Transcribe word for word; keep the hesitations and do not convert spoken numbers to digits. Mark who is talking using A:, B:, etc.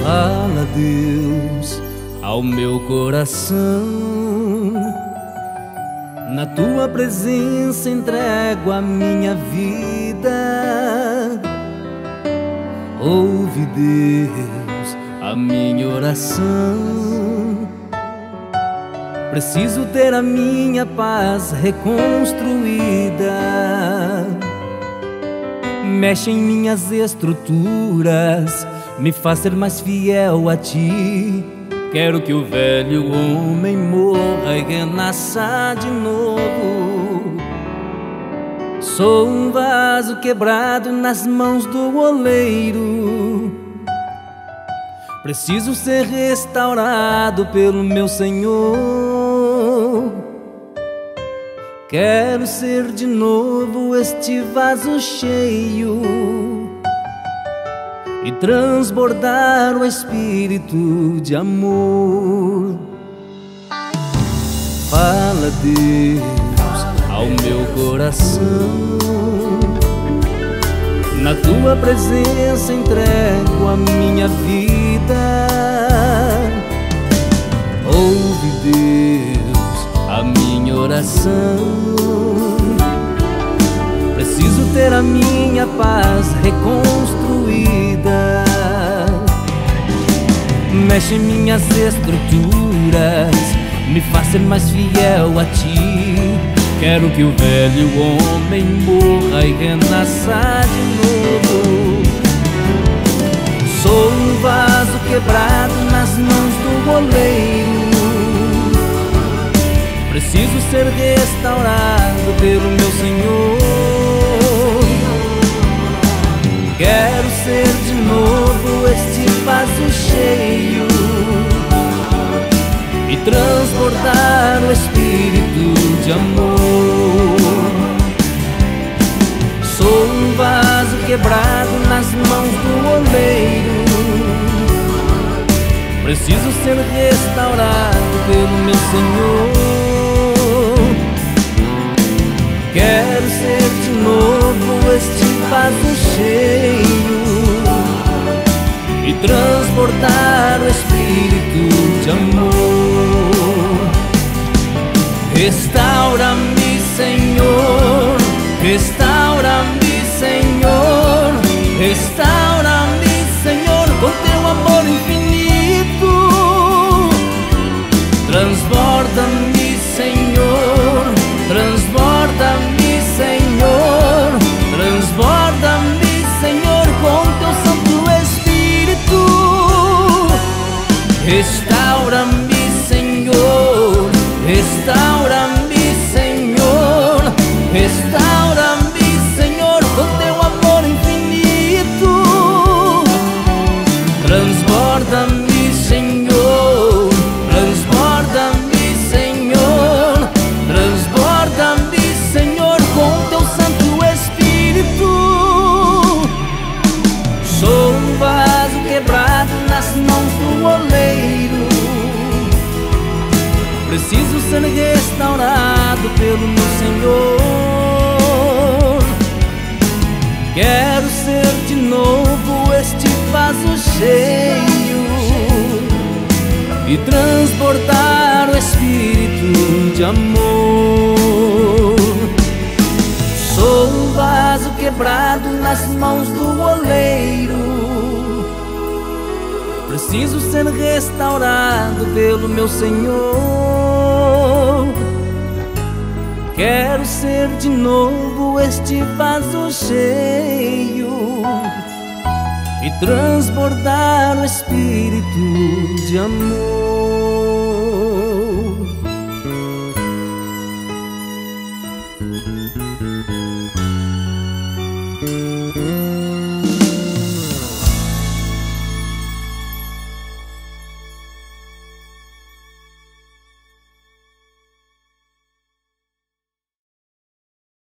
A: Fala, Deus, ao meu coração. Na tua presença entrego a minha vida. Ouve, Deus, a minha oração. Preciso ter a minha paz reconstruída. Mexe em minhas estruturas, me faz ser mais fiel a ti. Quero que o velho homem morra e renasça de novo. Sou um vaso quebrado nas mãos do oleiro. Preciso ser restaurado pelo meu Senhor. Quero ser de novo este vaso cheio e transbordar o Espírito de amor. Fala, Deus, ao meu coração. Na tua presença entrego a minha vida. Ouve, Deus, a minha oração. Preciso ter a minha paz reconstruída. Mexe em minhas estruturas, me faz ser mais fiel a ti. Quero que o velho homem morra e renasça de novo. Sou um vaso quebrado nas mãos do oleiro. Preciso ser restaurado pelo meu Senhor. Quero ser de novo este vaso cheio e transbordar o Espírito de amor. Sou um vaso quebrado nas mãos do oleiro. Preciso ser restaurado pelo meu Senhor. Quero ser de novo este vaso cheio e transbordar o Espírito de amor. Restaura-me, Senhor, restaura-me, Senhor, restaura-me, Senhor, com teu amor infinito. Transborda-me, Senhor, transborda-me, Senhor, transborda-me, Senhor, com teu Santo Espírito. Restaura-me, Senhor, restaura-me, Senhor, restaura-me, Senhor, com teu amor infinito. Transborda-me, Senhor, transborda-me, Senhor, transborda-me, Senhor, com teu Santo Espírito. Sou um vaso quebrado nas mãos do oleiro. Preciso ser restaurado pelo meu Senhor. Quero ser de novo este vaso cheio e transbordar o Espírito de amor. Sou um vaso quebrado nas mãos do oleiro. Preciso ser restaurado pelo meu Senhor. Quero ser de novo este vaso cheio e transbordar o Espírito de amor.